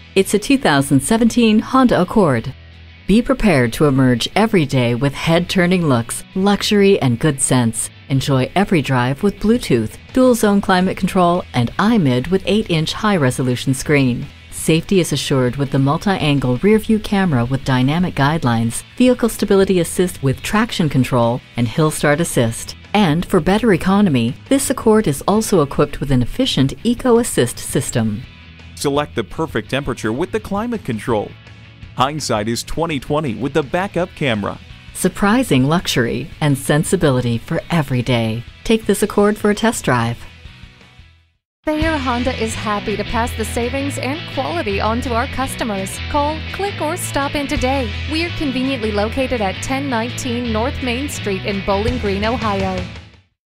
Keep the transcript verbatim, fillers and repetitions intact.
It's a two thousand seventeen Honda Accord. Be prepared to emerge every day with head-turning looks, luxury, and good sense. Enjoy every drive with Bluetooth, dual-zone climate control, and iMid with eight inch high-resolution screen. Safety is assured with the multi-angle rear-view camera with dynamic guidelines, vehicle stability assist with traction control, and hill start assist. And for better economy, this Accord is also equipped with an efficient Eco Assist system. Select the perfect temperature with the climate control. Hindsight is twenty twenty with the backup camera. Surprising luxury and sensibility for every day. Take this Accord for a test drive. Thayer Honda is happy to pass the savings and quality on to our customers. Call, click, or stop in today. We are conveniently located at ten nineteen North Main Street in Bowling Green, Ohio.